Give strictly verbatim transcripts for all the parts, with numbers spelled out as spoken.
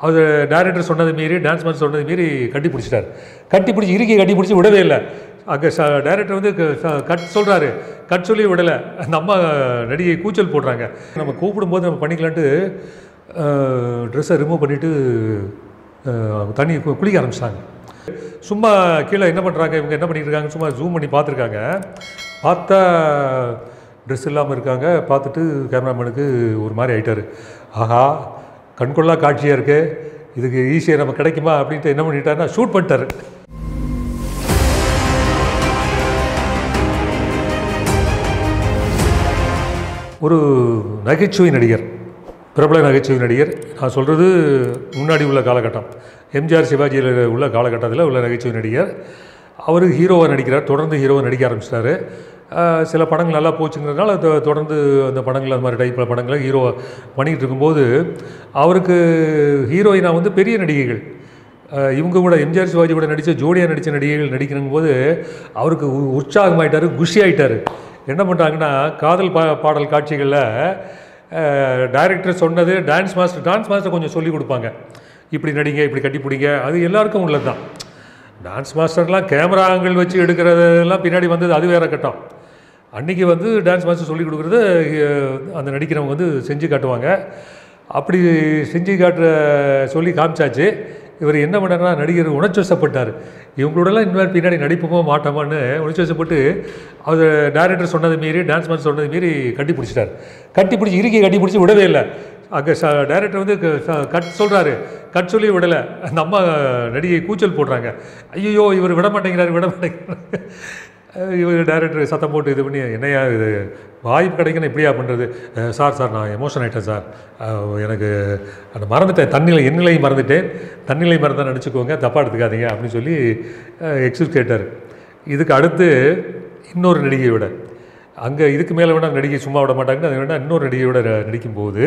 அவர் director சொன்னது மீறி dance master சொன்னது மீறி கட்டி பிடிச்சிட்டார். கட்டி பிடிச்சி இறுக்கி கட்டி பிடிச்சி விடவே இல்லை. அங்கே ச டைரக்டர் வந்து கட் சொல்கிறாரு, கட் சொல்லி விடலை. அந்த அம்மா நடிகை கூச்சல் போடுறாங்க. நம்ம கூப்பிடும்போது நம்ம பண்ணிக்கலான்ட்டு ட்ரெஸ்ஸை ரிமூவ் பண்ணிவிட்டு தண்ணி குளிக்க ஆரம்பிச்சிட்டாங்க. சும்மா கீழே என்ன பண்ணுறாங்க, இவங்க என்ன பண்ணிட்டு இருக்காங்க, சும்மா ஜூம் பண்ணி பார்த்துருக்காங்க. பார்த்தா ட்ரெஸ் இல்லாமல் இருக்காங்க. பார்த்துட்டு கேமராமேனுக்கு ஒரு மாதிரி ஆகிட்டார். ஆஹா, கண்கொள்ளா காட்சியாக இருக்குது, இதுக்கு ஈஸியாக நம்ம கிடைக்குமா அப்படின்ட்டு என்ன பண்ணிட்டாருன்னா ஷூட் பண்ணிட்டார். ஒரு நகைச்சுவை நடிகர், பிரபல நகைச்சுவை நடிகர். நான் சொல்கிறது முன்னாடி உள்ள காலகட்டம், எம்ஜிஆர் சிவாஜியில் உள்ள காலகட்டத்தில் உள்ள நகைச்சுவை நடிகர். அவர் ஹீரோவாக நடிக்கிறார். தொடர்ந்து ஹீரோவாக நடிக்க ஆரம்பிச்சிட்டாரு. சில படங்கள் நல்லா போச்சுங்கிறதுனால தொடர்ந்து அந்த படங்கள் அந்த மாதிரி டைப்பில் படங்களை ஹீரோவாக பண்ணிக்கிட்டு இருக்கும்போது அவருக்கு ஹீரோயினாக வந்து பெரிய நடிகைகள், இவங்க கூட எம்ஜிஆர் சிவாஜி கூட நடித்த ஜோடியாக நடித்த நடிகைகள் நடிக்கணும் போது அவருக்கு உற்சாகமாயிட்டார், குஷி ஆகிட்டார். என்ன பண்ணுறாங்கன்னா, காதல் பா பாடல் காட்சிகளில் டைரக்டர் சொன்னது டான்ஸ் மாஸ்டர் டான்ஸ் மாஸ்டர் கொஞ்சம் சொல்லிக் கொடுப்பாங்க. இப்படி நடிங்க, இப்படி கட்டி பிடிங்க. அது எல்லாருக்கும் உள்ளது தான். டான்ஸ் மாஸ்டர்லாம் கேமரா ஆங்கிள் வச்சு எடுக்கிறதெல்லாம் பின்னாடி வந்தது, அது வேறு கட்டம். அன்றைக்கி வந்து டான்ஸ் மாஸ்டர் சொல்லிக் கொடுக்குறது அந்த நடிக்கிறவங்க வந்து செஞ்சு காட்டுவாங்க. அப்படி செஞ்சு காட்டுற சொல்லி காமிச்சாச்சு. இவர் என்ன பண்ணார்னா, நடிகர் உணர்ச்சி வசப்பட்டார். இவங்களோடலாம் இனிமேல் பின்னாடி நடிப்போமோ மாட்டோமான்னு உணர்ச்சி வசப்பட்டு அவர் டைரக்டர் சொன்னது மீறி டான்ஸ் மாஸ்டர் சொன்னது மீறி கட்டி பிடிச்சிட்டார். கட்டி பிடிச்சி இறுக்கி கட்டி பிடிச்சி விடவே இல்லை. அங்கே ச டைரக்டர் வந்து கட் சொல்கிறாரு, கட் சொல்லி விடலை. அந்த அம்மா நடிகை கூச்சல் போடுறாங்க. ஐயோ, இவர் விட மாட்டேங்கிறாரு விட மாட்டேங்கிறாரு இவர் டைரக்டர் சத்தம் போட்டு இது பண்ணி, என்னையா இது வாய்ப்பு கிடைக்கணும் இப்படியா பண்ணுறது? சார் சார் நான் எமோஷன் ஆகிட்டேன் சார், எனக்கு அந்த மறந்துட்டேன், தண்ணியில் எண்ணிலையும் மறந்துட்டேன், தண்ணிலையும் மறந்தா நினச்சிக்கோங்க, தப்பாக எடுத்துக்காதீங்க அப்படின்னு சொல்லி எக்ஸ்கியூஸ் கேட்டார். இதுக்கு அடுத்து இன்னொரு நடிகையோட, அங்கே இதுக்கு மேலே வேணால் நடிகை சும்மா விட மாட்டாங்கன்னு அது வேணால் இன்னொரு நடிகையோட நடிக்கும்போது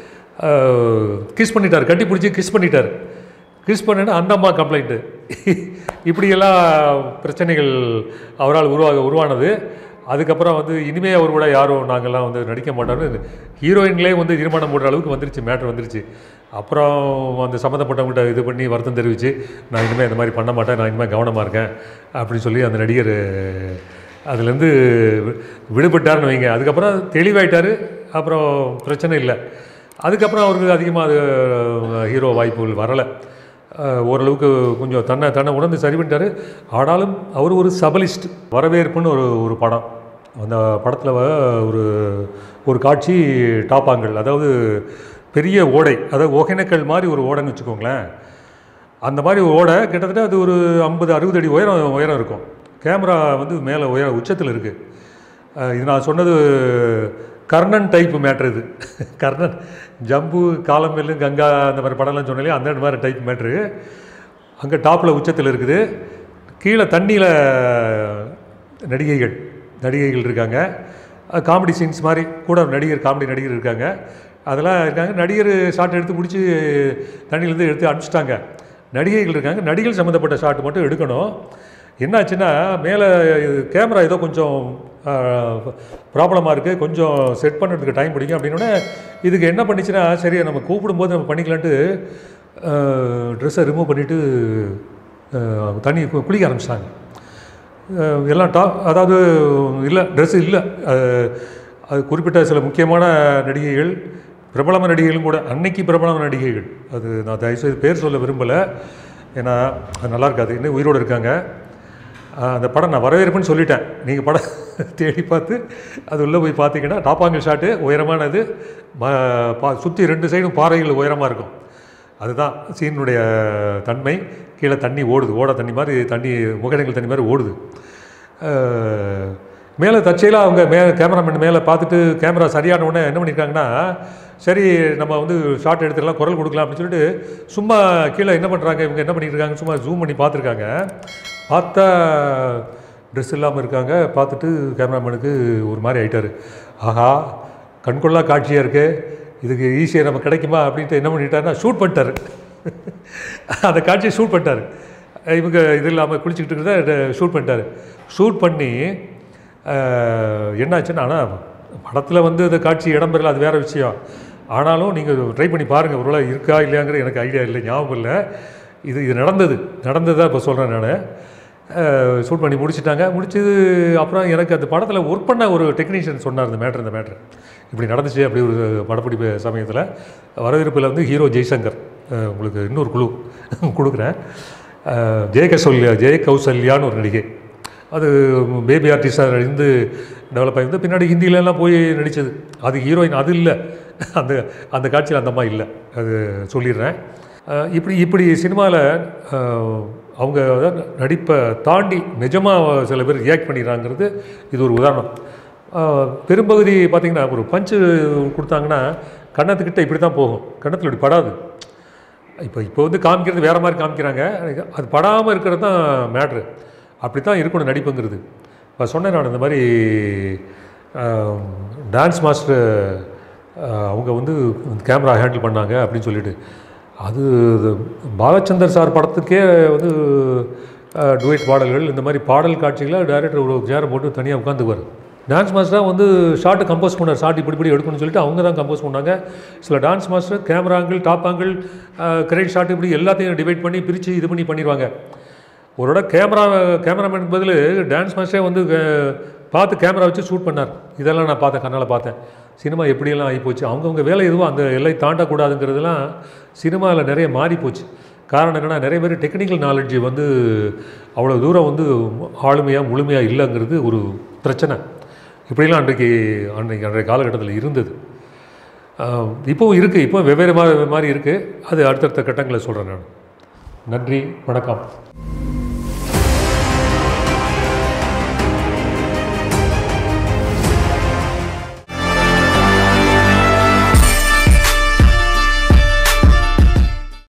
கிஸ் பண்ணிட்டார். கட்டி பிடிச்சி கிஸ் பண்ணிட்டார். கிஸ் பண்ணேன்னா அந்த அம்மா கம்ப்ளைண்ட்டு. இப்படியெல்லாம் பிரச்சனைகள் அவரால் உருவாக உருவானது. அதுக்கப்புறம் வந்து இனிமேல் அவர் கூட யாரும் நாங்கள்லாம் வந்து நடிக்க மாட்டோம்னு ஹீரோயின்களே வந்து தீர்மானம் போடுற அளவுக்கு வந்துருச்சு, மேட்ரு வந்துருச்சு. அப்புறம் அந்த சம்மந்தப்பட்டவங்கள்ட்ட இது பண்ணி வருத்தம் தெரிவித்து, நான் இனிமேல் இந்த மாதிரி பண்ண மாட்டேன், நான் இனிமேல் கவனமாக இருக்கேன் அப்படின்னு சொல்லி அந்த நடிகர் அதுலேருந்து விடுபட்டார்னு வைங்க. அதுக்கப்புறம் தெளிவாயிட்டார். அப்புறம் பிரச்சனை இல்லை. அதுக்கப்புறம் அவருக்கு அதிகமாக அது ஹீரோ வாய்ப்புகள் வரலை. ஓரளவுக்கு கொஞ்சம் தன்னை தன்னை உணர்ந்து சரி பண்ணிட்டார். ஆனாலும் அவர் ஒரு சபலிஸ்ட். வரவேற்புன்னு ஒரு ஒரு படம், அந்த படத்தில் ஒரு ஒரு காட்சி டாப்பாங்கல், அதாவது பெரிய ஓடை, அதாவது ஒகேனக்கல் மாதிரி ஒரு ஓடைன்னு வச்சுக்கோங்களேன். அந்த மாதிரி ஓடை கிட்டத்தட்ட அது ஒரு ஐம்பது அறுபது அடி உயரம் உயரம் இருக்கும். கேமரா வந்து மேலே உயர உச்சத்தில் இருக்குது. இது நான் சொன்னது கர்ணன் டைப்பு மேட்ரு. இது கர்ணன், ஜம்பு, காலமெல்லு, கங்கா அந்த மாதிரி படம்லாம் சொன்னாலே அந்த மாதிரி டைப் மேட்ரு. அங்கே டாப்பில் உச்சத்தில் இருக்குது. கீழே தண்ணியில் நடிகைகள் நடிகைகள் இருக்காங்க. காமெடி சீன்ஸ் மாதிரி கூட நடிகர் காமெடி நடிகர் இருக்காங்க, அதெல்லாம் இருக்காங்க. நடிகர் ஷாட் எடுத்து முடித்து தண்ணியிலேருந்து எடுத்து அனுப்பிச்சிட்டாங்க. நடிகைகள் இருக்காங்க. நடிகைகள் சம்மந்தப்பட்ட ஷாட் மட்டும் எடுக்கணும். என்னாச்சுன்னா, மேலே கேமரா ஏதோ கொஞ்சம் ப்ராப்ளமாக இருக்குது, கொஞ்சம் செட் பண்ணுறதுக்கு டைம் பிடிக்கும் அப்படின்னோடனே இதுக்கு என்ன பண்ணிச்சுன்னா, சரி நம்ம கூப்பிடும்போது நம்ம பண்ணிக்கலான்ட்டு ட்ரெஸ்ஸை ரிமூவ் பண்ணிவிட்டு தண்ணி குளிக்க ஆரம்பிச்சிட்டாங்க. எல்லாம் டாப், அதாவது இல்லை ட்ரெஸ்ஸு இல்லை, அது குறிப்பிட்ட சில முக்கியமான நடிகைகள், பிரபலமான நடிகைகளும் கூட, அன்னைக்கு பிரபலமான நடிகைகள். அது நான் தயவுசெய்து பேர் சொல்ல விரும்பலை, ஏன்னா அது நல்லா இருக்காது. இன்னும் உயிரோடு இருக்காங்க. அந்த படம் நான் வரவேற்புன்னு சொல்லிட்டேன். நீங்கள் படம் தேடி பார்த்து அது உள்ளே போய் பார்த்தீங்கன்னா டாப்பாங்கல் ஷாட்டு உயரமானது, பா சுற்றி ரெண்டு சைடும் பாறைகள் உயரமாக இருக்கும். அதுதான் சீனுடைய தன்மை. கீழே தண்ணி ஓடுது, ஓட தண்ணி மாதிரி, தண்ணி முகடங்கள் தண்ணி மாதிரி ஓடுது. மேலே தற்செயலாக அவங்க மே கேமராமேன் மேலே பார்த்துட்டு கேமரா சரியான உடனே என்ன பண்ணியிருக்காங்கன்னா, சரி நம்ம வந்து ஷார்ட் எடுத்துக்கலாம், குரல் கொடுக்கலாம் அப்படின்னு சொல்லிட்டு சும்மா கீழே என்ன பண்ணுறாங்க, இவங்க என்ன பண்ணிட்டு இருக்காங்க, சும்மா ஜூம் பண்ணி பார்த்துருக்காங்க. பார்த்தா ட்ரெஸ் இல்லாமல் இருக்காங்க. பார்த்துட்டு கேமராமேனுக்கு ஒரு மாதிரி ஆகிட்டார். ஆஹா, கண்கொள்ளா காட்சியாக இருக்குது, இதுக்கு ஈஸியாக நம்ம கிடைக்குமா அப்படின்ட்டு என்ன பண்ணிட்டாருன்னா ஷூட் பண்ணிட்டார். அந்த காட்சியை ஷூட் பண்ணிட்டார். இவங்க இது இல்லாமல் குளிச்சுக்கிட்டு இருக்கிறத ஷூட் பண்ணிட்டார். ஷூட் பண்ணி என்னாச்சுன்னா, ஆனால் படத்தில் வந்து அந்த காட்சி இடம்பெறல, அது வேறு விஷயம். ஆனாலும் நீங்கள் ட்ரை பண்ணி பாருங்கள், ஒருவேளை இருக்கா இல்லையாங்கிற எனக்கு ஐடியா இல்லை, ஞாபகம் இல்லை. இது இது நடந்தது நடந்ததாக இப்போ சொல்கிறேன். நான் ஷூட் பண்ணி முடிச்சுட்டாங்க. முடிச்சது அப்புறம் எனக்கு அந்த படத்தில் ஒர்க் பண்ண ஒரு டெக்னீஷியன் சொன்னார் இந்த மேட்ரு இந்த மேட்ரு இப்படி நடந்துச்சு அப்படி ஒரு படப்பிடிப்பு சமயத்தில். வரவேற்பில் வந்து ஹீரோ ஜெய்சங்கர், உங்களுக்கு இன்னொரு குழு கொடுக்குறேன். ஜெயகசல்யா ஜெய கௌசல்யான்னு ஒரு நடிகை, அது பேபி ஆர்டிஸ்டாக இருந்து டெவலப் ஆகிருந்து பின்னாடி ஹிந்தியிலலாம் போய் நடித்தது. அது ஹீரோயின் அது இல்லை, அந்த அந்த காட்சியில் அந்த அம்மா இல்லை, அது சொல்லிடுறேன். இப்படி இப்படி சினிமாவில் அவங்க நடிப்பை தாண்டி நிஜமாக சில பேர் ரியாக்ட் பண்ணிடுறாங்கிறது இது ஒரு உதாரணம். பெரும்பகுதி பார்த்திங்கன்னா ஒரு பஞ்சு கொடுத்தாங்கன்னா கன்னத்துக்கிட்ட இப்படி தான் போகும், கன்னத்தில் இப்படி படாது. இப்போ இப்போ வந்து காமிக்கிறது வேறு மாதிரி காமிக்கிறாங்க, அது படாமல் இருக்கிறது தான் மேட்ரு. அப்படி தான் இருக்கணும் நடிப்புங்கிறது. இப்போ சொன்னேன் நான் இந்த மாதிரி டான்ஸ் மாஸ்டர் அவங்க வந்து கேமரா ஹேண்டில் பண்ணாங்க அப்படின்னு சொல்லிட்டு, அது பாலச்சந்தர் சார் படத்துக்கே வந்து டுவைட் பாடல்கள் இந்த மாதிரி பாடல் காட்சிகளை டைரக்டர் ஒரு சேரை போட்டு தனியாக உட்காந்துக்குவார். டான்ஸ் மாஸ்டராக வந்து ஷார்ட்டு கம்போஸ் பண்ணார், ஷார்ட் இப்படி இப்படி எடுக்கணும்னு சொல்லிட்டு அவங்க தான் கம்போஸ் பண்ணாங்க. சில dance master camera angle, top angle, credit short இப்படி எல்லாத்தையும் டிவைட் பண்ணி பிரித்து இது பண்ணி பண்ணிடுவாங்க. ஒரு இடம் கேமரா கேமராமேனுக்கு பதில் டான்ஸ் மாஸ்டரே வந்து பார்த்து கேமரா வச்சு ஷூட் பண்ணார். இதெல்லாம் நான் பார்த்தேன், கண்ணால் பார்த்தேன். சினிமா எப்படியெல்லாம் ஆகிப்போச்சு, அவங்கவுங்க வேலை எதுவும் அந்த எல்லை தாண்டக்கூடாதுங்கிறதுலாம் சினிமாவில் நிறைய மாறிப்போச்சு. காரணம் என்னென்னா, நிறைய பேர் டெக்னிக்கல் நாலேஜ் வந்து அவ்வளோ தூரம் வந்து ஆளுமையாக முழுமையாக இல்லைங்கிறது ஒரு பிரச்சனை. இப்படிலாம் அன்றைக்கு அன்றைக்கு அன்றைய காலகட்டத்தில் இருந்தது. இப்போவும் இருக்குது, இப்போ வெவ்வேறு மாதிரி மாதிரி இருக்குது. அது அடுத்தடுத்த கட்டங்களை சொல்கிறேன் நான். நன்றி, வணக்கம்.